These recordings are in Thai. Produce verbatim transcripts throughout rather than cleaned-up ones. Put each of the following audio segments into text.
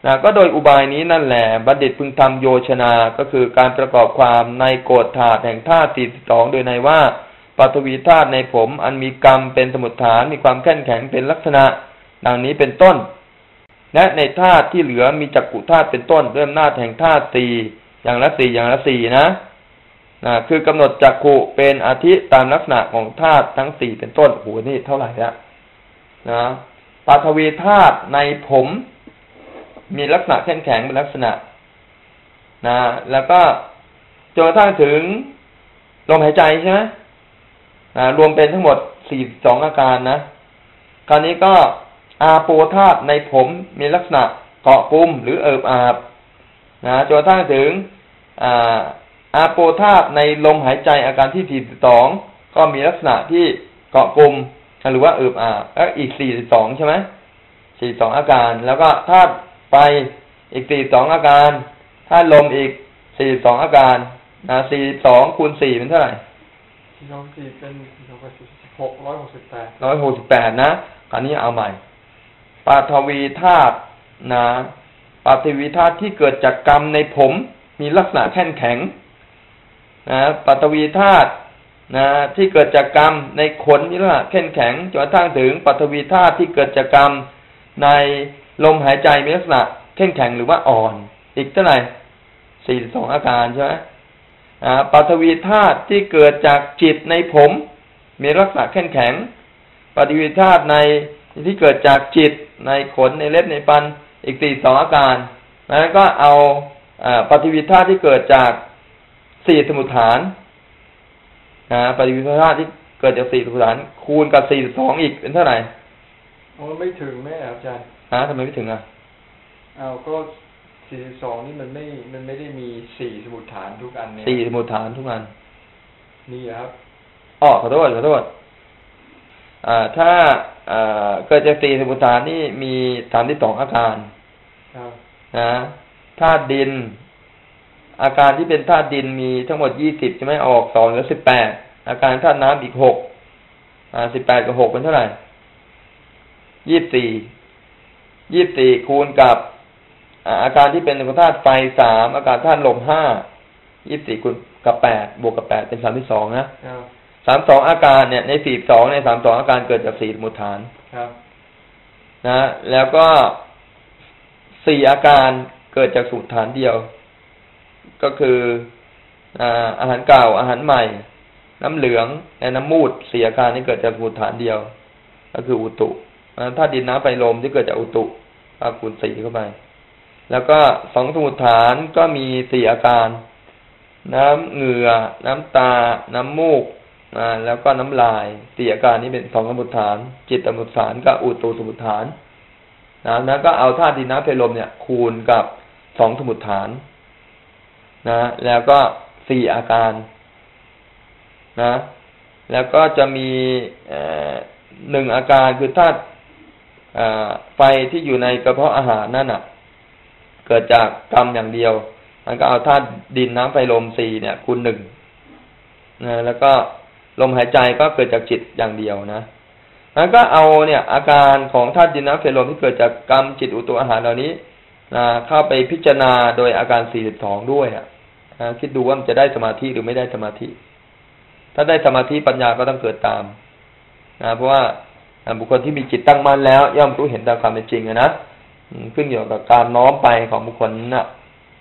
นะก็โดยอุบายนี้นั่นแหละบัณฑิตพึงทำโยชนาก็คือการประกอบความในโกฏธาตุแห่งธาตุสี่สิบสองโดยในว่าปฐวีธาตุในผมอันมีกรรมเป็นสมุฏฐานมีความแข็งแข็งเป็นลักษณะดังนี้เป็นต้นและในธาตุที่เหลือมีจักขุธาตุเป็นต้นด้วยอำนาจแห่งธาตุสี่อย่างละสี่อย่างละสี่นะนะคือกำหนดจักขุเป็นอาทิตามลักษณะของธาตุทั้งสี่เป็นต้นโหนี่เท่าไหร่ละนะปฐวีธาตุในผมมีลักษณะแข็งแข็งเป็นลักษณะนะแล้วก็จนกระทั่งถึงลมหายใจใช่ไหมนะรวมเป็นทั้งหมดสี่สิบสองอาการนะคราวนี้ก็อาโปธาตุในผมมีลักษณะเกาะกลุ่มหรือเอิบอาบนะจนกระทั่งถึงอ่าอาโปธาตุในลมหายใจอาการที่สี่สิบสองก็มีลักษณะที่เกาะกลุ่มหรือว่าเอิบอาบแล้วอีกสี่สิบสองใช่ไหมสี่สิบสองอาการแล้วก็ธาตุไฟอีกสี่สิบสองอาการธาตุลมอีกสี่สิบสองอาการนะสี่สิบสองคูณสี่เป็นเท่าไหร่สี่สองสี่เป็นสี่สองสี่สิบหกร้อยหกสิบแปดร้อยหกสิบแปดนะคราวนี้เอาใหม่ปฐวีธาตุนะปฐวีธาตุที่เกิดจากกรรมในผมมีลักษณะแข็งแข็งนะปฐวีธาตุนะที่เกิดจากกรรมในขนมีลักษณะแข็งแข็งจนกระทั่งถึงปฐวีธาตุที่เกิดจากกรรมในลมหายใจมีลักษณะแข็งแข็งหรือว่าอ่อนอีกเท่าไหร่สี่สิบสองอาการใช่ไหมอ่าปฐวีธาตุที่เกิดจากจิตในผมมีลักษณะแข็งแข็งปฐวีธาตุในที่เกิดจากจิตในขนในเล็บในฟันอีกสี่สิบสองอาการแล้วก็เอาอ่าปฐวีธาตุที่เกิดจากสี่สมุฏฐานนะปฐวีธาตุที่เกิดจากสี่สมุฏฐานคูณกับสี่สิบสองอีกเป็นเท่าไหร่โอ้ไม่ถึงแม่อาจารย์ฮะทำไมไม่ถึงอ่ะเอาก็สี่สิบสองนี่มันไม่มันไม่ได้มีสี่สมุฏฐานทุกอันเนี่ยสี่สมุฏฐานทุกอันนี่ครับอ๋อขอโทษขอโทษอ่าถ้าอ่าเกิดจากสี่สมุฏฐานนี่มีสามสิบสองอาการนะธาตุดินอาการที่เป็นธาตุดินมีทั้งหมดยี่สิบใช่ไหมออกสองเหลือสิบแปดอาการธาตุน้ำอีกหกอ่าสิบแปดกับหกเป็นเท่าไหร่ยี่สิบสี่ยี่สิบสี่คูณกับอาการที่เป็นธาตุไฟสามอาการธาตุลมห้ายี่สิบสี่คูณกับแปดบวกกับแปดเป็นสามสิบสองนะสามสองอาการเนี่ยในสี่สองในสามสองอาการเกิดจากสี่สมุฏฐานนะแล้วก็สี่อาการเกิดจากสมุฏฐานเดียวก็คืออาหารเก่าอาหารใหม่น้ำเหลืองและน้ำมูดสี่อาการนี้เกิดจากสมุฏฐานเดียวก็คืออุตุธาตุดินน้ำไฟลมที่เกิดจากอุตุก็คูณสี่เข้าไปแล้วก็สองสมุฏฐานก็มีสี่อาการน้ำเหงื่อน้ำตาน้ำมูกอ่าแล้วก็น้ำลายสี่อาการนี้เป็นสองสมุฏฐานจิตสมุฏฐานกับอุตุสมุฏฐานนะแล้วก็เอาธาตุดินน้ำไฟลมเนี่ยคูณกับสองสมุฏฐานนะแล้วก็สี่อาการนะแล้วก็จะมีหนึ่งอาการคือธาตุไฟที่อยู่ในกระเพาะอาหารนั่นน่ะเกิดจากกรรมอย่างเดียวมันก็เอาธาตุดินน้ำไฟลมสี่เนี่ยคูณหนึ่งนะแล้วก็ลมหายใจก็เกิดจากจิตอย่างเดียวนะแล้วก็เอาเนี่ยอาการของธาตุดินน้ำไฟลมที่เกิดจากกรรมจิตอุตุอาหารเหล่านี้นะเข้าไปพิจารณาโดยอาการสี่สิบสองด้วยอ่ะนะคิดดูว่ามันจะได้สมาธิหรือไม่ได้สมาธิถ้าได้สมาธิปัญญาก็ต้องเกิดตามนะเพราะว่าบุคคลที่มีจิตตั้งมั่นแล้วย่อมรู้เห็นตามความเป็นจริงนะขึ้นอยู่กับการน้อมไปของบุคคลนั้นนะ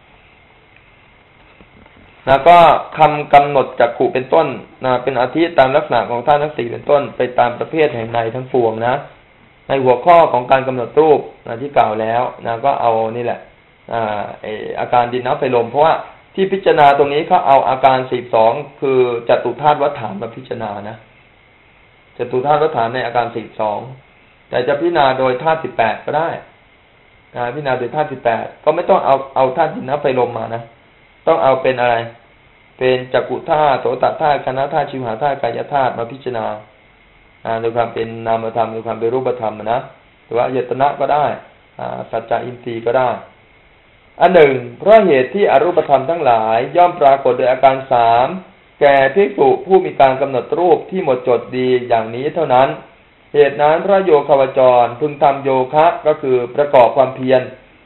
แล้วก็คำกำหนดจักขุเป็นต้นนะเป็นอาทิตามลักษณะของธาตุทั้งสี่เป็นต้นไปตามประเภทแห่งในทั้งปวงนะในหัวข้อของการกำหนดรูปนะที่กล่าวแล้วนะก็เอานี่แหละอ่าไออาการดินน้ำไฟลมเพราะว่าที่พิจารณาตรงนี้เขาเอาอาการสี่สิบสองคือจตุธาตุวัฏฐานมาพิจารณานะจตุธาตุวัฏฐานในอาการสี่สิบสองแต่จะพิจารณาโดยธาตุสิบแปดก็ได้นะพิจารณาโดยธาตุสิบแปดก็ไม่ต้องเอาเอาธาตุดินน้ำไฟลมมานะต้องเอาเป็นอะไรเป็นจักขุธาตุโสตธาตุคานธาตุชิวหาธาตุกายธาตุมาพิจารณาโดยความเป็นนามธรรมโดยความเป็นรูปธรรมนะหรือว่าอายตนะก็ได้สัจจะอินทรีย์ก็ได้อันหนึ่งเพราะเหตุที่อรูปธรรมทั้งหลายย่อมปรากฏโดยอาการสามแก่ภิกษุผู้มีการกำหนดรูปที่หมดจดดีอย่างนี้เท่านั้นเหตุนั้นพระโยคาวจรพึงทำโยคะก็คือประกอบความเพียร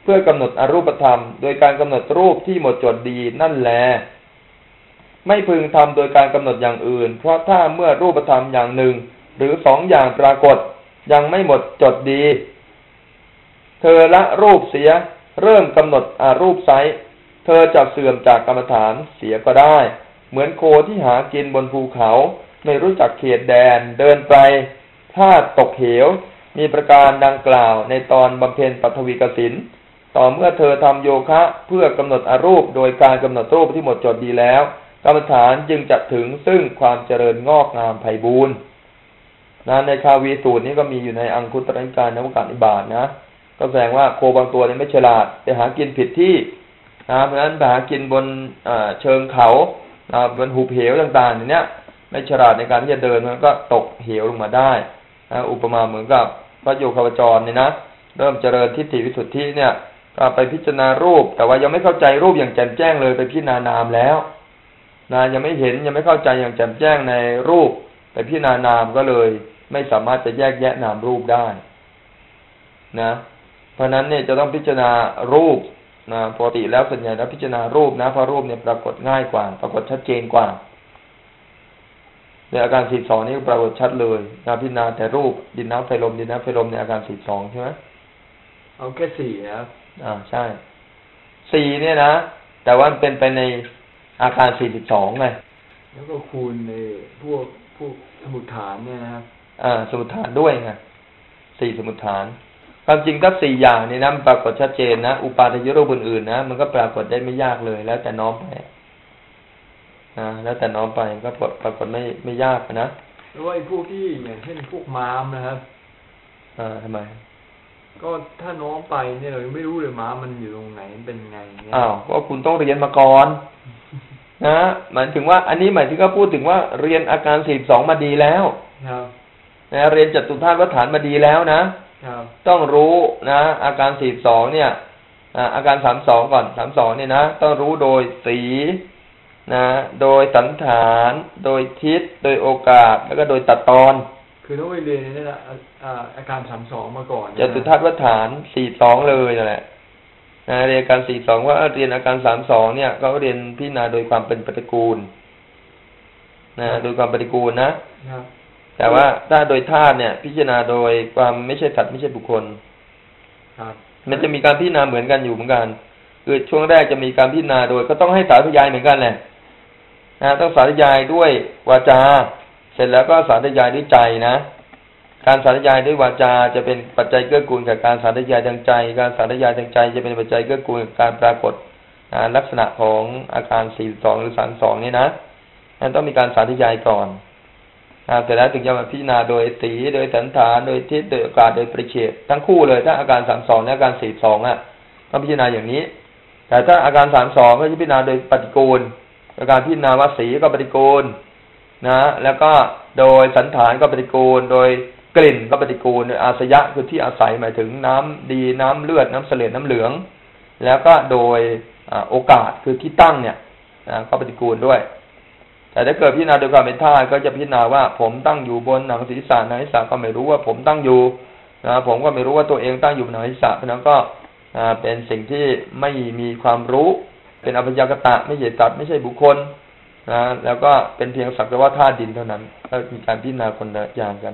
พื่อกำหนดอรูปธรรมโดยการกำหนดรูปที่หมดจดดีนั่นแลไม่พึงทำโดยการกำหนดอย่างอื่นเพราะถ้าเมื่อรูปธรรมอย่างหนึ่งหรือสองอย่างปรากฏยังไม่หมดจดดีเธอละรูปเสียเริ่มกำหนดอรูปไซเธอจะเสื่อมจากกรรมฐานเสียก็ได้เหมือนโคที่หากินบนภูเขาไม่รู้จักเขตแดนเดินไปถ้าตกเหวมีประการดังกล่าวในตอนบำเพ็ญปัทวีกสินต่อเมื่อเธอทำโยคะเพื่อกำหนดอรูปโดยการกำหนดรูปที่หมดจดดีแล้วกรรมฐานจึงจะถึงซึ่งความเจริญงอกงามไพบูรณ์นะในคาวีสูตรนี้ก็มีอยู่ในอังคุตรนิกายนวากานิบาตนะก็แสดงว่าโคบางตัวนี่ไม่ฉลาดไปหากินผิดที่นะเพราะฉะนั้นไปหากินบนเชิงเขาบนหุบเหวต่างๆอย่างเนี้ยไม่ฉลาดในการที่จะเดินมันก็ตกเหวลงมาได้นะอุปมาเหมือนกับพระโยคาวจรเนี่ยนะเริ่มเจริญทิฏฐิวิสุทธิเนี่ยก็ไปพิจารณารูปแต่ว่ายังไม่เข้าใจรูปอย่างแจ่มแจ้งเลยไปพิจารณานามแล้วนะยังไม่เห็นยังไม่เข้าใจอย่างแจ่มแจ้งในรูปไปพิจารณานามก็เลยไม่สามารถจะแยกแยะนามรูปได้นะเพราะนั้นเนี่ยจะต้องพิจารณารูปนะปกติแล้วส่วนใหญ่แล้วพิจารณารูปนะเพราะรูปเนี่ยปรากฏง่ายกว่าปรากฏชัดเจนกว่าในอาการสี่สองนี่ปรากฏชัดเลยนะพิจารณาแต่รูปดินน้ำไฟลมดินน้ำไฟลมในอาการสี่สองใช่ไหมเอาแค่สี่นะครับอ่าใช่สี่เนี่ยนะแต่ว่าเป็นไปในอาการสี่สิบสองไงแล้วก็คูณในพวกพวกสมุทฐานเนี่ยนะครับอ่าสมุทฐานด้วยไงสี่สมุทฐานความจริงถ้าสี่อย่างนี้นะมันปรากฏชัดเจนนะอุปาทายรูปอื่นๆนะมันก็ปรากฏได้ไม่ยากเลยแล้วแต่น้อมไปนะแล้วแต่น้อมไปก็ปรากฏไม่ไม่ยากนะแล้วไอ้พวกที่อย่างเช่นพวกม้ามนะครับอ่าทำไมก็ถ้าน้อมไปเนี่ยเราไม่รู้เลยม้ามันอยู่ตรงไหนเป็นไงเนี่ยอ้าวก็คุณต้องเรียนมาก่อนนะหมายถึงว่าอันนี้หมายถึงก็พูดถึงว่าเรียนอาการสี่สิบสองมาดีแล้วนะเรียนจตุธาตุวัฏฐานมาดีแล้วนะต้องรู้นะอาการสี่สิบสองเนี่ยอาการสามสองก่อนสามสองเนี่ยนะต้องรู้โดยสีนะโดยสันฐานโดยทิศโดยโอกาสแล้วก็โดยตัดตอนคือต้องไปเรียนนี่แหละอาการสามสองมาก่อนจตุธาตุวัฏฐานสี่สองเลยนั่นแหละนะเรียนอาการสี่สองว่าเรียนอาการสามสองเนี่ยก็เรียนพิจารณาโดยความเป็นปฏิกูลนะโดยความปฏิกูลนะแต่ว่าถ้าโดยธาตุเนี่ยพิจารณาโดยความไม่ใช่สัตว์ไม่ใช่บุคคลมันจะมีการพิจารณาเหมือนกันอยู่เหมือนกันคือช่วงแรกจะมีการพิจารณาโดยก็ต้องให้สาธยายเหมือนกันแหละนะต้องสาธยายด้วยวาจาเสร็จแล้วก็สาธยายด้วยใจนะการสาธยายด้วยวาจาจะเป็นปัจจัยเกื้อกูลกับการสาธยายทางใจการสาธยายทางใจจะเป็นปัจจัยเกื้อกูลกับการปรากฏลักษณะของอาการสี่สิบสองหรือสามสิบสองนี่นะนั่นต้องมีการสาธยายก่อนเสร็จแล้วถึงจะมาพิจารณาโดยสีโดยสันฐานโดยทิศโดยโอกาสโดยปริเฉดทั้งคู่เลยถ้าอาการสามสิบสองและอาการสี่สิบสองอ่ะต้องพิจารณาอย่างนี้แต่ถ้าอาการสามสิบสองก็จะพิจารณาโดยปฏิกูลการพิจารณาว่าสีก็ปฏิกูลนะแล้วก็โดยสันฐานก็ปฏิกูลโดยกลิ่นก็ปฏิกูลโดยอาสยะคือที่อาศัยหมายถึงน้ำดีน้ำเลือดน้ำเสลดน้ำเหลืองแล้วก็โดยโอกาสคือที่ตั้งเนี่ยก็ปฏิกูลด้วยแต่ถ้าเกิดพิจารณาโดยความเป็นธาตุก็จะพิจารณาว่าผมตั้งอยู่บนหนังศีรษะหนังศีรษะก็ไม่รู้ว่าผมตั้งอยู่นะผมก็ไม่รู้ว่าตัวเองตั้งอยู่บนหนังศีรษะเพราะนั้นก็เป็นสิ่งที่ไม่มีความรู้เป็นอภิญญากตะไม่ใช่สัตว์ไม่ใช่บุคคลนะแล้วก็เป็นเพียงสักแต่ว่าธาตุดินเท่านั้นก็มีการพิจารณาคนละอย่างกัน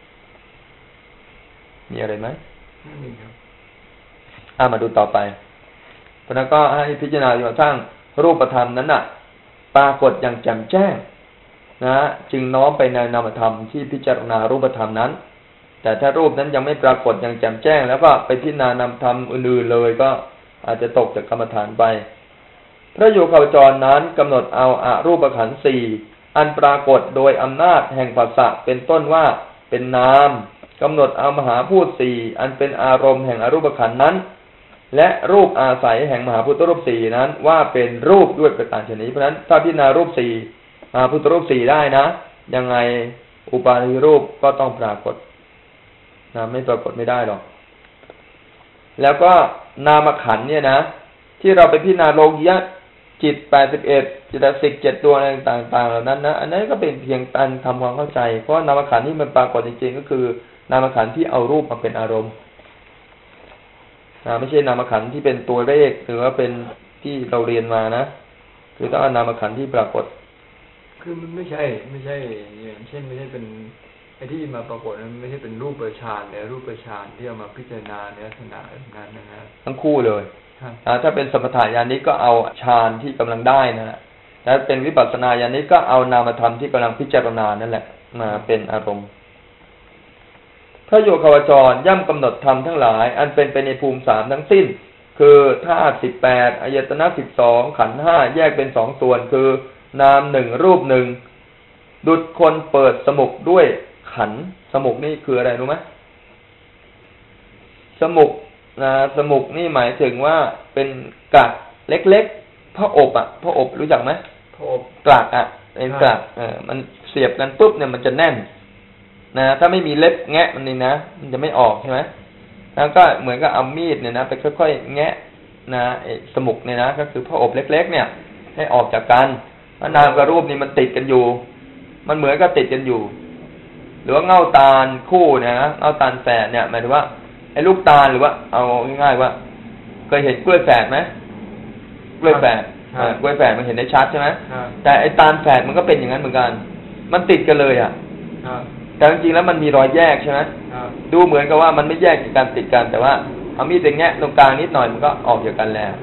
มีอะไรไหมไม่มีครับอ่ามาดูต่อไปเพราะนั้นก็ให้พิจารณาจนกระทั่งรูปธรรมนั้นน่ะปรากฏอย่างแจ่มแจ้งนะจึงน้อมไปในนามธรรมที่พิจารณารูปธรรมนั้นแต่ถ้ารูปนั้นยังไม่ปรากฏอย่างแจ่มแจ้งแล้วก็ไปพิจารณานามธรรมอื่นๆเลยก็อาจจะตกจากกรรมฐานไปพระโยคาวจรนั้นกำหนดเอาอารูปขันธ์สี่อันปรากฏโดยอำนาจแห่งภาษะเป็นต้นว่าเป็นนามกำหนดเอามหาพูดสี่อันเป็นอารมณ์แห่งอรูปขันธ์นั้นและรูปอาศัยแห่งมหาพุทธรูปสี่นั้นว่าเป็นรูปด้วยประการชนิดเพราะฉะนั้นถ้าพิจารณารูปสี่มหาพุทธรูปสี่ได้นะยังไงอุปาทิรูปก็ต้องปรากฏนะไม่ปรากฏไม่ได้หรอกแล้วก็นามขันธ์เนี่ยนะที่เราไปพิจารณาโลกิยะจิตแปดสิบเอ็ดจิตสิกเจ็ดตัวอะไรต่างๆเหล่านั้นนะอันนั้นก็เป็นเพียงการทำความเข้าใจเพราะนามขันธ์ที่มันปรากฏจริงๆก็คือนามขันธ์ที่เอารูปมาเป็นอารมณ์นะไม่ใช่นามขันธ์ที่เป็นตัวเลขหรือว่าเป็นที่เราเรียนมานะคือต้องเอานามขันธ์ที่ปรากฏคือมันไม่ใช่ไม่ใช่อย่างเช่นไม่ใช่เป็นไอ้ที่มาปรากฏนั้นไม่ใช่เป็นรูปประชานเนี่ยรูปประชานที่เอามาพิจารณาในลักษณะนั้นนะฮะทั้งคู่เลยถ้าเป็นสมถะญาณนี้ก็เอาฌานที่กำลังได้นะถ้าเป็นวิปัสสนาญาณนี้ก็เอานามธรรมที่กำลังพิจารณานั่นแหละมาเป็นอารมณ์พระโยคาวจรย่ำกำหนดธรรมทั้งหลายอันเป็นไปในภูมิสามทั้งสิ้นคือธาตุสิบแปดอายตนะสิบสองขันธ์ห้าแยกเป็นสองส่วนคือนามหนึ่งรูปหนึ่งดุจคนเปิดสมุกด้วยขันธ์สมุกนี่คืออะไรรู้ไหมสมุกนะสมุกนี่หมายถึงว่าเป็นกลักเล็กๆพระอบอ่ะพระอบรู้จักไหมพระอบกลักอ่ะเป็นกลักเออมันเสียบกันปุ๊บเนี่ยมันจะแน่นนะถ้าไม่มีเล็บแงะมันนี่นะมันจะไม่ออกใช่ไหมแล้วก็เหมือนกับเอามีดเนี่ยนะไปค่อยๆแงะนะไอ้สมุกเนี่ยนะก็คือพระอบเล็กๆเนี่ยให้ออกจากกันนามกับรูปนี่มันติดกันอยู่มันเหมือนกับติดกันอยู่หรือว่าเงาตาลคู่เนี่ยนะเงาตาลแฝดเนี่ยหมายถึงว่าไอ้ลูกตาลหรือว่าเอาง่ายๆว่าเคยเห็นกล้วยแฝดไหมกล้วยแฝดกล้วยแฝดมันเห็นได้ชัดใช่ไหมแต่ไอ้ตาลแฝดมันก็เป็นอย่างนั้นเหมือนกันมันติดกันเลยอ่ะแต่จริงๆแล้วมันมีรอยแยกใช่ไหมดูเหมือนกับว่ามันไม่แยกจากการติดกันแต่ว่าเอามีดไปแงะตรงกลางนิดหน่อยมันก็ออกจากกันแล้ว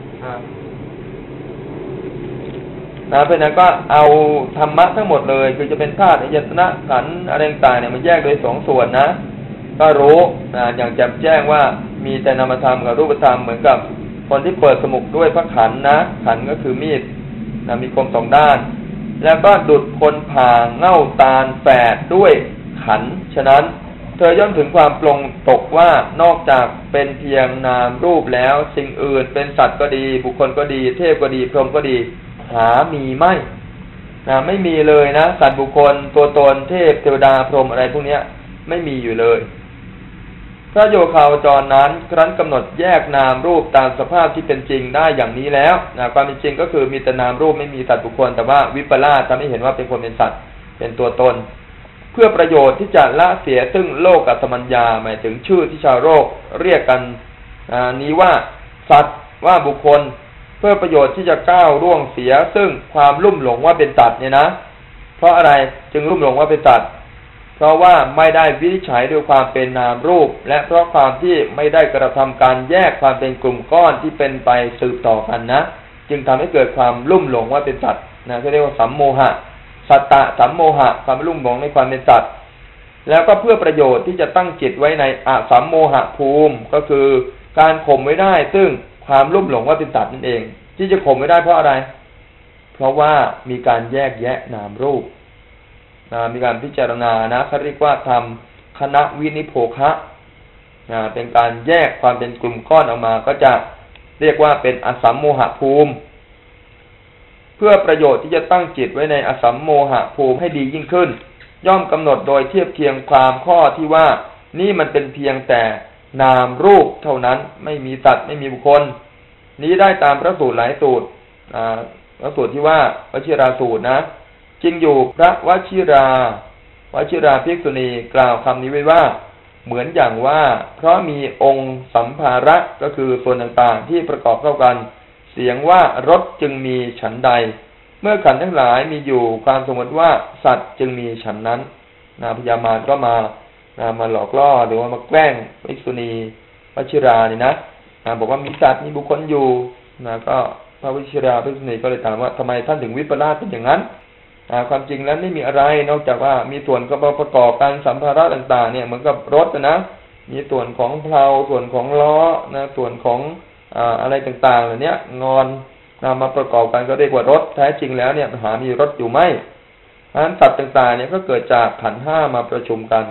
นะเพราะนั้นก็เอาธรรมะทั้งหมดเลยคือจะเป็นธาตุอายตนะขันธ์อะไรต่างๆเนี่ยมันแยกโดยสองส่วนนะก็รู้นะอย่างแจ่มแจ้งว่ามีแต่นามธรรมกับรูปธรรมเหมือนกับคนที่เปิดสมุกด้วยพระขันธ์นะขันธ์ก็คือมีดนะมีคมสองด้านแล้วก็ดุจคนผ่าเง่าตาลแฝดด้วยขันธ์ฉะนั้นเธอย่อมถึงความปลงตกว่านอกจากเป็นเพียงนามรูปแล้วสิ่งอื่นเป็นสัตว์ก็ดีบุคคลก็ดีเทพก็ดีพรหมก็ดีหามีไม่นะไม่มีเลยนะสัตว์บุคคลตัวตนเทพเทวดาพรหมอะไรพวกนี้ไม่มีอยู่เลยพระโยคาวจรนั้นครั้นกำหนดแยกนามรูปตามสภาพที่เป็นจริงได้อย่างนี้แล้วนะความเป็นจริงก็คือมีแต่นามรูปไม่มีสัตว์บุคคลแต่ว่าวิปลาสทำให้เห็นว่าเป็นคนเป็นสัตว์เป็นตัวตนเพื่อประโยชน์ที่จะละเสียซึ่งโลกอัตมัญญาหมายถึงชื่อที่ชาวโลกเรียกกันนี้ว่าสัตว์ว่าบุคคลเพื่อประโยชน์ที่จะก้าวล่วงเสียซึ่งความลุ่มหลงว่าเป็นสัตว์เนี่ยนะเพราะอะไรจึงลุ่มหลงว่าเป็นสัตว์เพราะว่าไม่ได้วินิจฉัยด้วยความเป็นนามรูปและเพราะความที่ไม่ได้กระทำการแยกความเป็นกลุ่มก้อนที่เป็นไปสืบต่อกันนะจึงทำให้เกิดความลุ่มหลงว่าเป็นสัตว์นะที่เรียกว่าสัมโมหะสัตตะสัมโมหะความลุ่มหลงในความเป็นสัตว์แล้วก็เพื่อประโยชน์ที่จะตั้งจิตไว้ในอสัมโมหะภูมิก็คือการข่มไว้ได้ซึ่งความลุ่มหลงว่าเป็นสัตว์นั่นเองที่จะข่มไว้ได้เพราะอะไรเพราะว่ามีการแยกแยะนามรูปนะมีการพิจารณานะเขาเรียกว่าทำคณะวินิโภคะนะเป็นการแยกความเป็นกลุ่มก้อนออกมาก็จะเรียกว่าเป็นอสัมโมหะภูมิเพื่อประโยชน์ที่จะตั้งจิตไว้ในอสัมโมหะภูมิให้ดียิ่งขึ้นย่อมกำหนดโดยเทียบเคียงความข้อที่ว่านี่มันเป็นเพียงแต่นามรูปเท่านั้นไม่มีสัตว์ไม่มีบุคคลนี้ได้ตามพระสูตรหลายสูตรอ่าพระสูตรที่ว่าวชิราสูตรนะจริงอยู่พระวชิราวชิราภิกษุณีกล่าวคำนี้ไว้ว่าเหมือนอย่างว่าเพราะมีองค์สัมภาระก็คือส่วนต่างๆที่ประกอบเข้ากันเสียงว่ารถจึงมีฉันใดเมื่อขันธ์ทั้งหลายมีอยู่ความสมมติว่าสัตว์จึงมีฉันนั้นนะพญามารก็มานะมาหลอกล่อหรือว่ามาแกล้งภิกษุณีวชิรานี่นะนะบอกว่ามีสัตว์มีบุคคลอยู่นะก็พระวชิราภิกษุณีก็เลยถามว่าทำไมท่านถึงวิปลาสเป็นอย่างนั้นความจริงแล้วไม่มีอะไรนอกจากว่ามีส่วนประกอบการสัมภาระต่างๆเนี่ยเหมือนกับรถนะมีส่วนของเพลาส่วนของล้อนะส่วนของอ่าอะไรต่างๆเหล่านี้งอนนำมาประกอบกันก็เรียกว่ารถแท้จริงแล้วเนี่ยหามีรถอยู่ไหมเพราะฉะนั้นสัตว์ต่างๆเนี่ยก็เกิดจากขันธ์ห้ามาประชุมกัน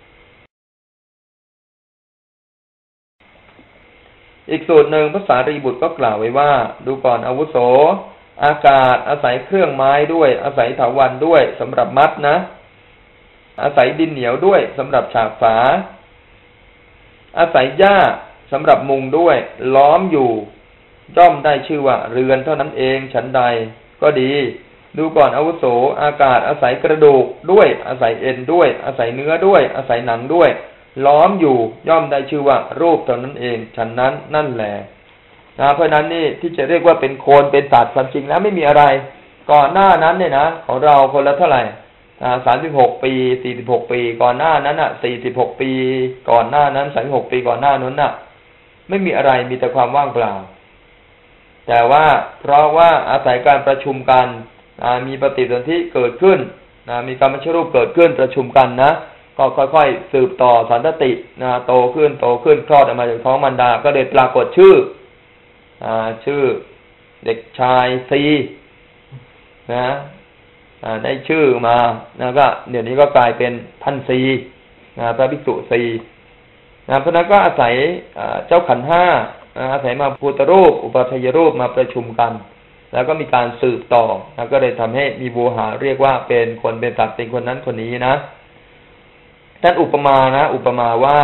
อีกสูตรหนึ่งพระสารีบุตรก็กล่าวไว้ว่าดูก่อนอาวุโสอากาศอาศัยเครื่องไม้ด้วยอาศัยเถาวัลย์ด้วยสำหรับมัดนะอาศัยดินเหนียวด้วยสำหรับฉาบฝาอาศัยหญ้าสำหรับมุงด้วยล้อมอยู่ย่อมได้ชื่อว่าเรือนเท่านั้นเองฉันใดก็ดีดูก่อนอาวุโสอากาศอาศัยกระดูกด้วยอาศัยเอ็นด้วยอาศัยเนื้อด้วยอาศัยหนังด้วยล้อมอยู่ย่อมได้ชื่อว่ารูปเท่านั้นเองฉันนั้นนั่นแหละนะเพราะนั้นนี่ที่จะเรียกว่าเป็นโคลนเป็นสัตว์ความจริงแล้วไม่มีอะไรก่อนหน้านั้นเนี่ยนะของเราคนละเท่าไหร่อ่าสามสิบหกปีสี่สิบหกปีก่อนหน้านั้นอ่ะสี่สิบหกปีก่อนหน้านั้นสามสิบหกปีก่อนหน้านั้นน่ะไม่มีอะไรมีแต่ความว่างเปล่าแต่ว่าเพราะว่าอาศัยการประชุมกันมีปฏิสนธิเกิดขึ้นมีกรรมชรูปเกิดขึ้นประชุมกันนะก็ค่อยๆสืบต่อสันตตินะโตขึ้นโตขึ้นคลอดออกมาจากท้องมารดาก็เลยปรากฏชื่ออ่าชื่อเด็กชายซีนะอ่าได้ชื่อมานะก็เดี๋ยวนี้ก็กลายเป็นท่านซีนะพระภิกษุซีนะเพราะนั้นก็อาศัยเจ้าขันธ์ห้าอาศัยมาพุทธรูปอุปาทายรูปมาประชุมกันแล้วก็มีการสืบต่อแล้วก็เลยทำให้มีโวหารเรียกว่าเป็นคนเป็นสัตว์เป็นคนนั้นคนนี้นะท่านอุปมานะอุปมาว่า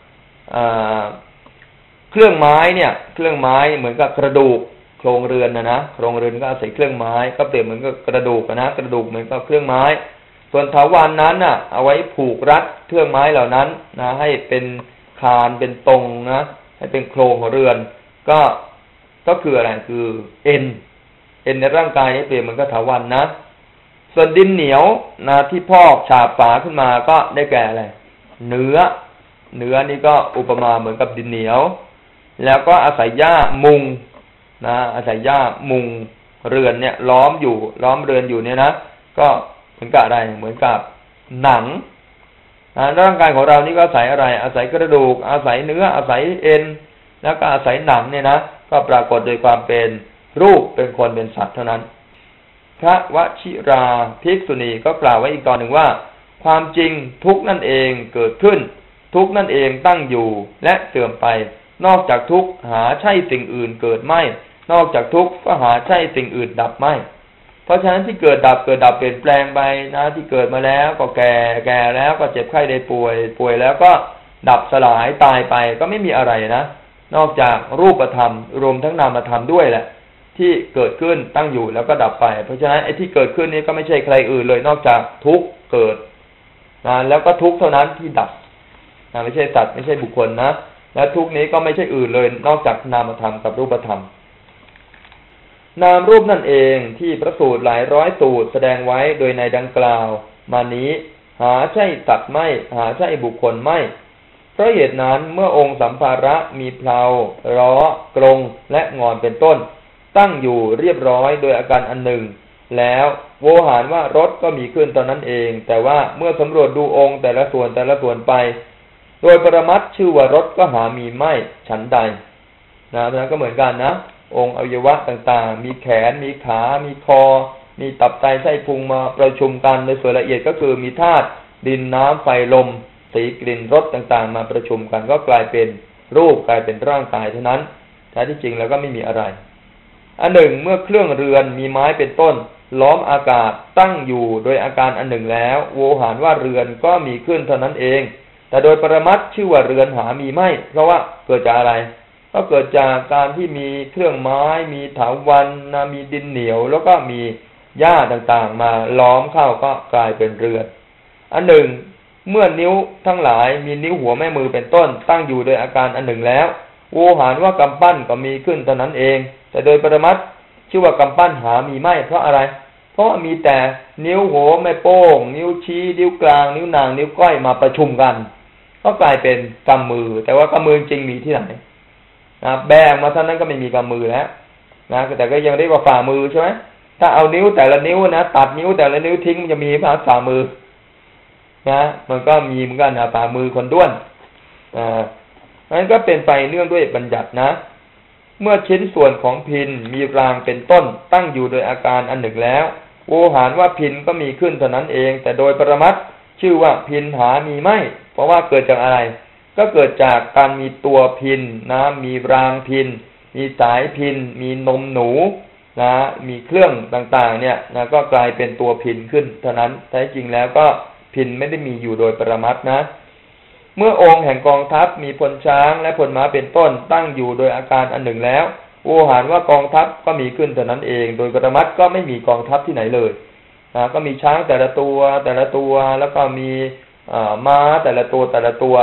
เครื่องไม้เนี่ยเครื่องไม้เหมือนกับกระดูกโครงเรือนนะนะโครงเรือนก็อาศัยเครื่องไม้ก็เปรียบเหมือนกับกระดูกนะกระดูกเหมือนกับเครื่องไม้ส่วนเถาวัลย์นั้นน่ะเอาไว้ผูกรัดเครื่องไม้เหล่านั้นนะให้เป็นคานเป็นตรงนะให้เป็นโครงของเรือนก็ก็คืออะไรคือเอ็นเอ็นในร่างกายนี้เปรียบเหมือนกับเถาวัลย์นะส่วนดินเหนียวนะที่พอกฉาบฝาขึ้นมาก็ได้แก่อะไรเนื้อเนื้อนี่ก็อุปมาเหมือนกับดินเหนียวแล้วก็อาศัยหญ้ามุงนะอาศัยหญ้ามุงเรือนเนี่ยล้อมอยู่ล้อมเรือนอยู่เนี่ยนะก็เหมือนกับอะไรเหมือนกับหนังนะร่างกายของเรานี่ก็อาศัยอะไรอาศัยกระดูกอาศัยเนื้ออาศัยเอ็นแล้วก็อาศัยหนังเนี่ยนะก็ปรากฏโดยความเป็นรูปเป็นคนเป็นสัตว์เท่านั้นพระวชิราภิกษุณีก็กล่าวไว้อีกตอนหนึ่งว่าความจริงทุกนั่นเองเกิดขึ้นทุกนั่นเองตั้งอยู่และเสื่อมไปนอกจากทุกหาใช่สิ่งอื่นเกิดไม่นอกจากทุกก็หาใช่สิ่งอื่นดับไม่เพราะฉะนั้นที่เกิดดับเกิดดับเปลี่ยนแปลงไปนะที่เกิดมาแล้วก็แก่แก่แล้วก็เจ็บไข้ได้ป่วยป่วยแล้วก็ดับสลายตายไปก็ไม่มีอะไรนะนอกจากรูปธรรมรวมทั้งนามธรรมด้วยแหละที่เกิดขึ้นตั้งอยู่แล้วก็ดับไปเพราะฉะนั้นไอ้ที่เกิดขึ้นนี้ก็ไม่ใช่ใครอื่นเลยนอกจากทุกข์เกิดนะแล้วก็ทุกข์เท่านั้นที่ดับนะไม่ใช่สัตว์ไม่ใช่บุคคลนะและทุกข์นี้ก็ไม่ใช่อื่นเลยนอกจากนามธรรมกับรูปธรรมนามรูปนั่นเองที่พระสูตรหลายร้อยสูตรแสดงไว้โดยในดังกล่าวมานี้หาใช่สัตว์ไม่หาใช่บุคคลไม่เพราะเหตุนั้นเมื่อองค์สัมภาระมีเพลาล้อกรงและงอนเป็นต้นตั้งอยู่เรียบร้อยโดยอาการอันหนึ่งแล้วโวหารว่ารถก็มีขึ้นตอนนั้นเองแต่ว่าเมื่อสำรวจดูองค์แต่ละส่วนแต่ละส่วนไปโดยปรมัตถ์ชื่อว่ารถก็หามีไม่ฉันใดนะเพราะนั้นก็เหมือนกันนะองค์อวัยวะต่างๆมีแขนมีขามีคอมีตับไตไส้พุงมาประชุมกันในส่วนละเอียดก็คือมีธาตุดินน้ำไฟลมสีกลิ่นรสต่างๆมาประชุมกันก็กลายเป็นรูปกลายเป็นร่างกายเท่านั้นแท้ที่จริงแล้วก็ไม่มีอะไรอันหนึ่งเมื่อเครื่องเรือนมีไม้เป็นต้นล้อมอากาศตั้งอยู่โดยอาการอันหนึ่งแล้วโวหารว่าเรือนก็มีขึ้นเท่านั้นเองแต่โดยปรมัตถ์ชื่อว่าเรือนหามีไม่เพราะว่าเกิดจากอะไรก็เกิดจากการที่มีเครื่องไม้มีถาวัลย์นะมีดินเหนียวแล้วก็มีหญ้าต่างๆมาล้อมเข้าก็กลายเป็นเรือนอันหนึ่งเมื่อนิ้วทั้งหลายมีนิ้วหัวแม่มือเป็นต้นตั้งอยู่โดยอาการอันหนึ่งแล้วโวหารว่ากำปั้นก็มีขึ้นเท่านั้นเองแต่โดยปรมัตถ์ชื่อว่ากำปั้นหามีไม่เพราะอะไรเพราะมีแต่นิ้วหัวแม่โป้งนิ้วชี้นิ้วกลางนิ้วนางนิ้วก้อยมาประชุมกันก็กลายเป็นกำมือแต่ว่ากำมือจริงมีที่ไหนนะแบงมาเท่านั้นก็ไม่มีกำมือแล้วนะแต่ก็ยังเรียกว่าฝ่ามือใช่ไหมถ้าเอานิ้วแต่ละนิ้วนะตัดนิ้วแต่ละนิ้วทิ้งมันจะมีภาษาฝ่ามือนะมันก็มีเหมือนกันนะฝ่ามือคนด้วนอ่านั้นก็เป็นไปเนื่องด้วยบัญญัตินะเมื่อชิ้นส่วนของพินมีรางเป็นต้นตั้งอยู่โดยอาการอันหนึ่งแล้วโวหารว่าพินก็มีขึ้นเท่านั้นเองแต่โดยปรมัตถ์ชื่อว่าพินหามีไม่เพราะว่าเกิดจากอะไรก็เกิดจากการมีตัวพินนะมีรางพินมีสายพินมีนมหนูนะมีเครื่องต่างๆเนี่ยนะก็กลายเป็นตัวพินขึ้นเท่านั้นแท้จริงแล้วก็พินไม่ได้มีอยู่โดยปรมัตถ์นะเมื่อองค์แห่งกองทัพมีพลช้างและพลม้าเป็นต้นตั้งอยู่โดยอาการอันหนึ่งแล้วโวหารว่ากองทัพก็มีขึ้นเท่านั้นเองโดยปรมัตถ์ก็ไม่มีกองทัพที่ไหนเลยนะก็มีช้างแต่ละตัวแต่ละตัวแล้วก็มีม้าแต่ละตัวแต่ละตัว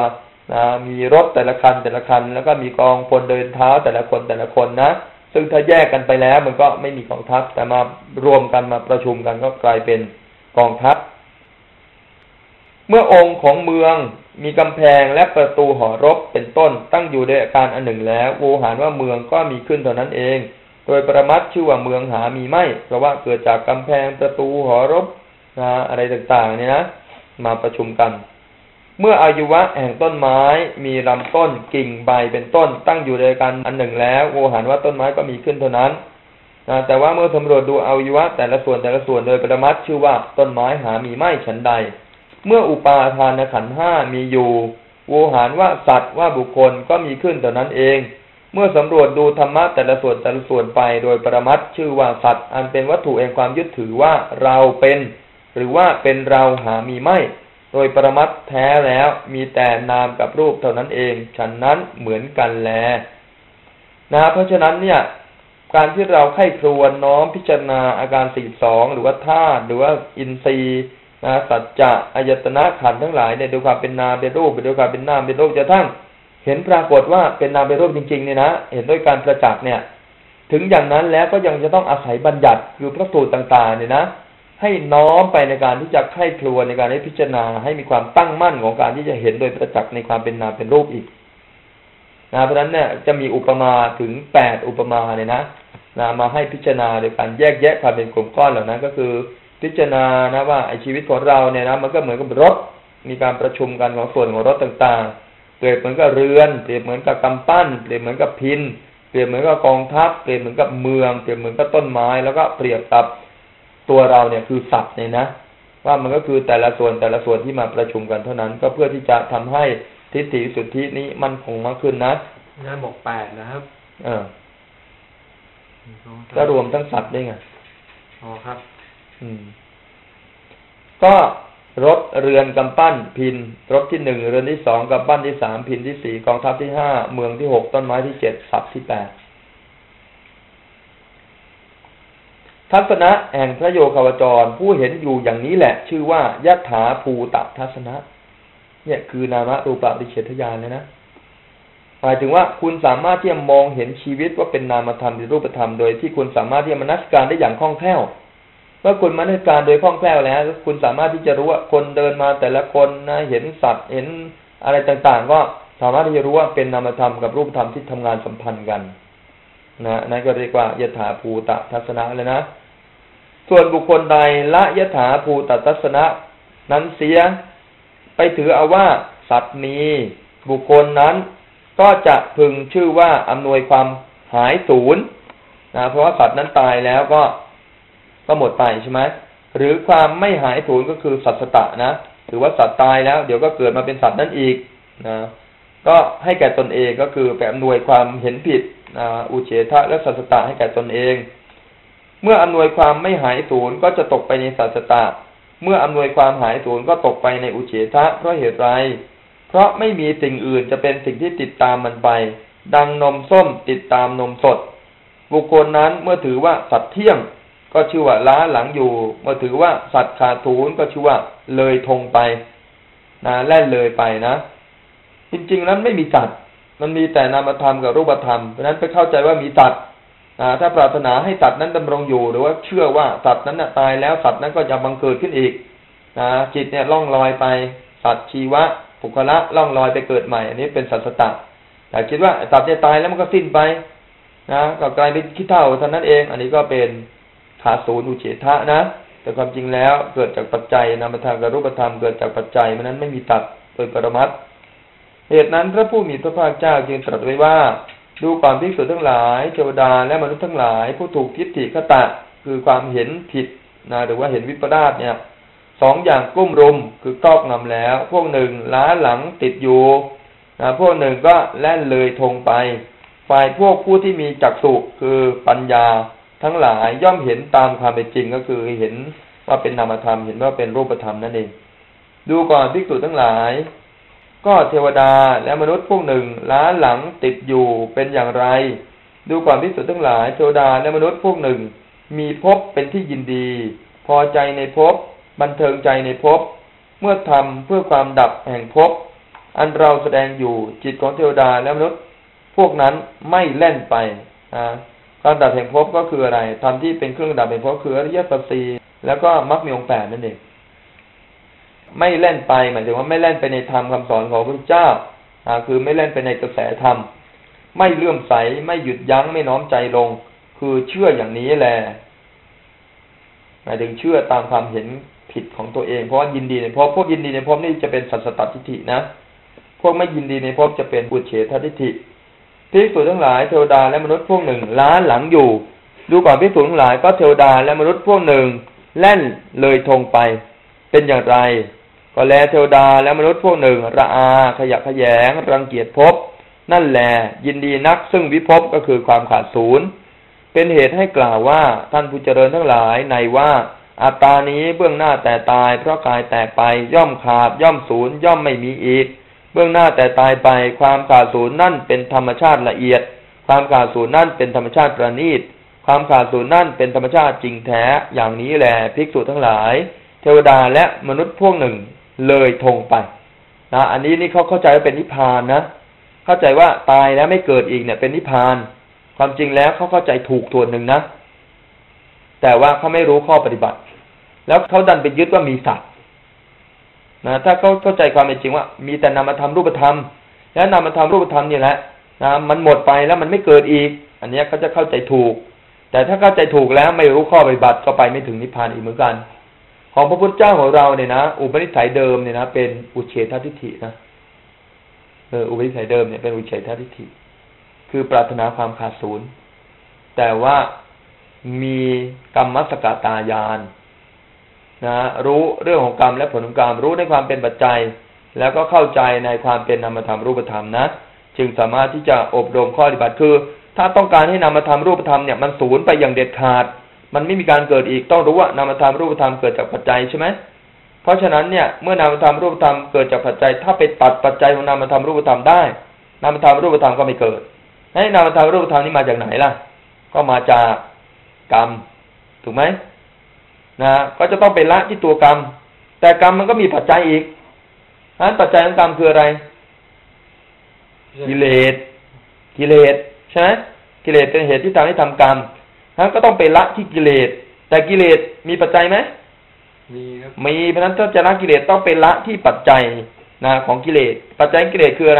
นะมีรถแต่ละคันแต่ละคันแล้วก็มีกองพลเดินเท้าแต่ละคนแต่ละคนนะซึ่งถ้าแยกกันไปแล้วมันก็ไม่มีกองทัพแต่มารวมกันมาประชุมกันก็กลายเป็นกองทัพเมื่อองค์ของเมืองมีกำแพงและประตูหอรบเป็นต้นตั้งอยู่ด้วยอาการอันหนึ่งแล้วโวหารว่าเมืองก็มีขึ้นเท่านั้นเองโดยประมัดชื่อว่าเมืองหามีไม่เพราะว่าเกิดจากกำแพงประตูหอรบนะอะไรต่างๆเนี่ยนะมาประชุมกันเมื่ออายุวะแห่งต้นไม้มีลำต้นกิ่งใบเป็นต้นตั้งอยู่ด้วยกันอันหนึ่งแล้วโวหารว่าต้นไม้ก็มีขึ้นเท่านั้นนะแต่ว่าเมื่อสำรวจดูอายุวะแต่ละส่วนแต่ละส่วนโดยประมัดชื่อว่าต้นไม้หามีไม่ฉันใดเมื่ออุปาทานขันธ์ห้ามีอยู่โวหารว่าสัตว์ว่าบุคคลก็มีขึ้นเท่านั้นเองเมื่อสำรวจดูธรรมะแต่ละส่วนแต่ละส่วนไปโดยปรมัตถ์ชื่อว่าสัตว์อันเป็นวัตถุแห่งความยึดถือว่าเราเป็นหรือว่าเป็นเราหามีไม่โดยปรมัตถ์แท้แล้วมีแต่นามกับรูปเท่านั้นเองฉันนั้นเหมือนกันแลนะเพราะฉะนั้นเนี่ยการที่เราไข้ครวญน้อมพิจารณาอาการสี่สิบสองหรือว่าธาตุหรือว่าอินทรีย์นะสัจจะอายตนะขันธ์ทั้งหลายเนี่ยดูความเป็นนามเป็นรูปดูความเป็นนามเป็นรูปจะทั้งเห็นปรากฏว่าเป็นนามเป็นรูปจริงๆเนี่ยนะเห็นด้วยการประจักษ์เนี่ยถึงอย่างนั้นแล้วก็ยังจะต้องอาศัยบัญญัติคือพระสูตรต่างๆเนี่ยนะให้น้อมไปในการที่จะไข้ครวญในการให้พิจารณาให้มีความตั้งมั่นของการที่จะเห็นโดยประจักษ์ในความเป็นนามเป็นรูปอีกนะเพราะฉะนั้นเนี่ยจะมีอุปมาถึงแปดอุปมาเนี่ยนะนะมาให้พิจารณาโดยการแยกแยะความเป็นกลุ่มก้อนเหล่านั้นก็คือพิจารณานะว่าไอ้ชีวิตของเราเนี่ยนะมันก็เหมือนกับรถมีการประชุมกันของส่วนของรถต่างๆเปรียบเหมือนกับเรือนเปรียบเหมือนกับกำปั้นเปรียบเหมือนกับพินเปรียบเหมือนกับกองทัพเปรียบเหมือนกับเมืองเปรียบเหมือนกับต้นไม้แล้วก็เปรียบกับตัวเราเนี่ยคือสัตว์เนี่ยนะว่ามันก็คือแต่ละส่วนแต่ละส่วนที่มาประชุมกันเท่านั้นก็เพื่อที่จะทำให้ทิฏฐิสุทธินี้มั่นคงมากขึ้นนะงานบอกแปดนะครับเออก็รวมทั้งสัตว์ได้ไงอ๋อครับอืมก็รถเรือนกำปั้นพินรถที่หนึ่งเรือนที่สองกำปั้นที่สามพินที่สี่กองทัพที่ห้าเมืองที่หกต้นไม้ที่เจ็ดสัตว์ที่แปดทัศนะแห่งพระโยคาวจรผู้เห็นอยู่อย่างนี้แหละชื่อว่ายถาภูตทัศนะเนี่ยคือนามรูปปริเฉทญาณเลยนะหมายถึงว่าคุณสามารถที่จะมองเห็นชีวิตว่าเป็นนามธรรมหรือรูปธรรมโดยที่คุณสามารถที่จะมนสิการได้อย่างคล่องแคล่วเมื่อคุณมนสิการโดยคล่องแคล่วแล้วคุณสามารถที่จะรู้ว่าคนเดินมาแต่ละคนนะเห็นสัตว์เห็นอะไรต่างๆก็สามารถที่จะรู้ว่าเป็นนามธรรมกับรูปธรรมที่ทำงานสัมพันธ์กันนะนั่นก็เรียกว่ายถาภูตทัศนะเลยนะส่วนบุคคลใดละยถาภูตทัศนะนั้นเสียไปถือเอาว่าสัตว์มีบุคคลนั้นก็จะพึงชื่อว่าอำนวยความหายสูญนะเพราะว่าสัตว์นั้นตายแล้วก็ก็หมดไปใช่ไหมหรือความไม่หายสูญก็คือสัตสตะนะถือว่าสัตว์ตายแล้วเดี๋ยวก็เกิดมาเป็นสัตว์นั้นอีกนะก็ให้แก่ตนเองก็คือไปอำนวยความเห็นผิดอุเฉทะและสัตสตะให้แก่ตนเองเมื่ออำนวยความไม่หายสูญก็จะตกไปในสัตสตะเมื่ออำนวยความหายสูญก็ตกไปในอุเฉทะเพราะเหตุไรเพราะไม่มีสิ่งอื่นจะเป็นสิ่งที่ติดตามมันไปดังนมส้มติดตามนมสดบุคคลนั้นเมื่อถือว่าสัตว์เที่ยงก็ชื่อว่าล้าหลังอยู่เมื่อถือว่าสัตว์ขาดทุนก็ชื่อว่าเลยทงไปนะแล่นเลยไปนะจริงๆนั้นไม่มีสัตว์มันมีแต่นามธรรมกับรูปธรรมเพราะนั้นไปเข้าใจว่ามีสัตว์ถ้าปรารถนาให้สัตว์นั้นดำรงอยู่หรือว่าเชื่อว่าสัตว์นั้นตายแล้วสัตว์นั้นก็จะบังเกิดขึ้นอีกนะจิตเนี่ยล่องลอยไปสัตว์ชีวะปุคละล่องลอยไปเกิดใหม่อันนี้เป็นสัตสตะแต่คิดว่าสัตว์เนี่ยตายแล้วมันก็สิ้นไปนะก็กลายเป็นขี้เถ้าเท่านั้นเองอันนี้ก็เป็นขาดศูนย์อุเฉทะนะแต่ความจริงแล้วเกิดจากปัจจัยนามธรรมกับรูปธรรมเกิดจากปัจจัยเพราะนั้นไม่มีตัดโดยปรมัตถ์เหตุนั้นพระผู้มีพระภาคเจ้าจึงตรัสไว้ว่าดูก่อนภิกษุทั้งหลายเทวดาและมนุษย์ทั้งหลายผู้ถูกทิฏฐิคตะคือความเห็นผิดนะหรือว่าเห็นวิปลาสเนี่ยสองอย่างกลุ่มรุมคือครอบงำแล้วพวกหนึ่งล้าหลังติดอยู่นะพวกหนึ่งก็แล่นเลยทงไปฝ่ายพวกผู้ที่มีจักษุคือปัญญาทั้งหลายย่อมเห็นตามความเป็นจริงก็คือเห็นว่าเป็นนามธรรมเห็นว่าเป็นรูปธรรมนั่นเองดูก่อนภิกษุทั้งหลายก็เทวดาและมนุษย์พวกหนึ่งล้าหลังติดอยู่เป็นอย่างไรดูก่อนภิกษุทั้งหลายเทวดาและมนุษย์พวกหนึ่งมีภพเป็นที่ยินดีพอใจในภพบันเทิงใจในภพเมื่อทำเพื่อความดับแห่งภพอันเราแสดงอยู่จิตของเทวดาและมนุษย์พวกนั้นไม่แล่นไปนะการดับแห่งภพก็คืออะไรธรรมที่เป็นเครื่องดับแห่งภพคืออริยสัจสี่แล้วก็มรรคมีองค์แปดนั่นเองไม่แล่นไปหมายถึงว่าไม่แล่นไปในธรรมคำสอนของพระพุทธเจ้าอ่าคือไม่แล่นไปในกระแสธรรมไม่เลื่อมใสไม่หยุดยั้งไม่น้อมใจลงคือเชื่ออย่างนี้แหละหมายถึงเชื่อตามความเห็นผิดของตัวเองเพราะว่ายินดีในภพพวกยินดีในภพนี่จะเป็นสัสสตทิฏฐินะพวกไม่ยินดีในภพจะเป็นอุเฉททิฏฐิภิกษุทั้งหลายเทวดาและมนุษย์พวกหนึ่งล้าหลังอยู่ดูก่อนภิกษุทั้งหลายก็เทวดาและมนุษย์พวกหนึ่งแล่นเลยธงไปเป็นอย่างไรก็แลเทวดาและมนุษย์พวกหนึ่งระอาขยะแขยงรังเกียจภพนั่นแหละยินดีนักซึ่งวิภพก็คือความขาดศูนย์เป็นเหตุให้กล่าวว่าท่านผู้เจริญทั้งหลายในว่าอัตตานี้เบื้องหน้าแต่ตายเพราะกายแตกไปย่อมขาดย่อมศูนย์ย่อมไม่มีอีกเบื้องหน้าแต่ตายไปความขาดศูนย์นั่นเป็นธรรมชาติละเอียดความขาดศูนย์นั่นเป็นธรรมชาติประณีตความขาดศูนย์นั่นเป็นธรรมชาติจริงแท้อย่างนี้แหละภิกษุทั้งหลายเทวดาและมนุษย์พวกหนึ่งเลยธงไปนะอันนี้นี่เขาเข้าใจว่าเป็นนิพพานนะเข้าใจว่าตายแล้วไม่เกิดอีกเนี่ยเป็นนิพพานความจริงแล้วเขาเข้าใจถูกส่วนหนึ่งนะแต่ว่าเขาไม่รู้ข้อปฏิบัติแล้วเขาดันไปยึดว่ามีสัตว์นะถ้าเขาเข้าใจความเป็นจริงว่ามีแต่นามธรรมรูปธรรมแล้วนามธรรมรูปธรรมนี่แหละนะมันหมดไปแล้วมันไม่เกิดอีกอันนี้เขาจะเข้าใจถูกแต่ถ้าเข้าใจถูกแล้วไม่รู้ข้อปฏิบัติก็ไปไม่ถึงนิพพานอีกเหมือนกันของพระพุทธเจ้าของเราเนี่ยนะอุปนิสัยเดิมเนี่ยนะเป็นอุเฉททิฏฐินะเอออุปนิสัยเดิมเนี่ยเป็นอุเฉททิฏฐิคือปรารถนาความขาดศูนย์แต่ว่ามีกรรมสกตายานนะรู้เรื่องของกรรมและผลของกรรมรู้ในความเป็นปัจจัยแล้วก็เข้าใจในความเป็นนามธรรมรูปธรรมนะจึงสามารถที่จะอบรมข้อปฏิบัติคือถ้าต้องการให้นามธรรมรูปธรรมเนี่ยมันสูญไปอย่างเด็ดขาดมันไม่มีการเกิดอีกต้องรู้ว่านามธรรมรูปธรรมเกิดจากปัจจัยใช่ไหมเพราะฉะนั้นเนี่ยเมื่อนามธรรมรูปธรรมเกิดจากปัจจัยถ้าไปตัดปัจจัยของนามธรรมรูปธรรมได้นามธรรมรูปธรรมก็ไม่เกิดให้นามธรรมรูปธรรมนี้มาจากไหนล่ะก็มาจากกรรมถูกไหมนะก็จะต้องไปละที่ตัวกรรมแต่กรรมมันก็มีปัจจัยอีกนั้นปัจจัยของกรรมคืออะไรกิเลสกิเลสใช่ไหมกิเลสเป็นเหตุที่ทำให้ทำกรรมนั้นก็ต้องไปละที่กิเลสแต่กิเลสมีปัจจัยไหมมีครับมีเพราะนั้นถ้าจะละกิเลสต้องไปละที่ปัจจัยนะของกิเลสปัจจัยกิเลสคืออะไร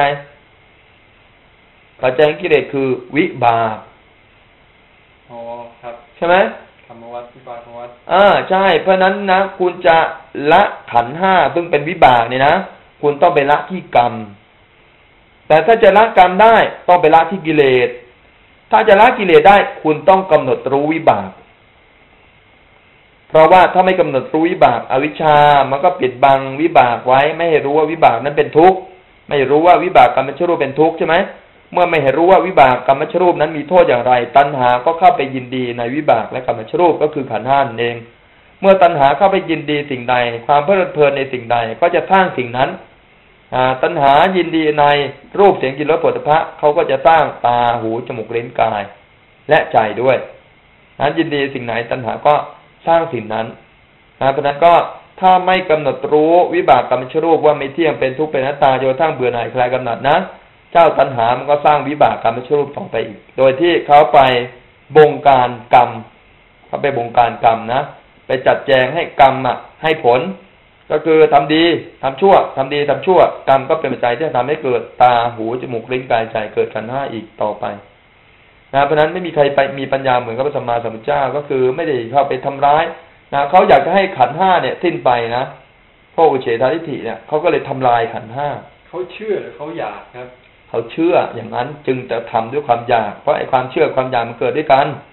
ปัจจัยกิเลสคือวิบากอ๋อครับใช่ไหมธรรมวัฏวิบากวัฏอ่าใช่เพราะนั้นนะคุณจะละขันธ์ห้าซึ่งเป็นวิบากเนี่ยนะคุณต้องไปละที่กรรมแต่ถ้าจะละกรรมได้ต้องไปละที่กิเลสถ้าจะละกิเลสได้คุณต้องกำหนดรู้วิบากเพราะว่าถ้าไม่กำหนดรู้วิบากอวิชชามันก็ปิดบังวิบากไว้ไม่ให้รู้ว่าวิบากนั้นเป็นทุกข์ไม่รู้ว่าวิบากกรรมชรูปเป็นทุกข์ใช่ไหมเมื่อไม่เห็นรู้ว่าวิบากกรรมชรูปนั้นมีโทษอย่างไรตัณหาก็เข้าไปยินดีในวิบากและกรรมชรูปก็คือขันธ์ห้าเองเมื่อตัณหาเข้าไปยินดีสิ่งใดความเพลิดเพลินในสิ่งใดก็จะสร้างสิ่งนั้นตัณหายินดีในรูปเสียงกลิ่นรสโผฏฐัพพะเขาก็จะสร้างตาหูจมูกลิ้นกายและใจด้วยนั้นยินดีสิ่งไหนตัณหาก็สร้างสิ่งนั้นเพราะนั้นก็ถ้าไม่กำหนดรู้วิบากกรรมชรูปว่าไม่เที่ยงเป็นทุกข์เป็นอนัตตาจนกระทั่งเบื่อหน่ายคลายกำหนัดนะเจ้าตัณหามันก็สร้างวิบากกรรมชรูปต่อไปอีกโดยที่เขาไปบงการกรรมเขาไปบงการกรรมนะไปจัดแจงให้กรรมอ่ะให้ผลก็คือทำดีทำชั่วทำดีทำชั่วกรรมก็เป็นปัจจัยที่ทำให้เกิดตาหูจมูกลิ้นกายใจเกิดขันธ์ห้าอีกต่อไปนะเพราะนั้นไม่มีใครไปมีปัญญาเหมือนกับพระสัมมาสัมพุทธเจ้าก็คือไม่ได้เข้าไปทำร้ายนะเขาอยากจะให้ขันธ์ห้าเนี่ยสิ้นไปนะพวกอุเฉททิฏฐิเนี่ยเขาก็เลยทำลายขันธ์ห้าเขาเชื่อหรือเขาอยากครับเขาเชื่ออย่างนั้นจึงจะทำด้วยความอยากเพราะไอ้ความเชื่อความอยากมันเกิดด้วยกัน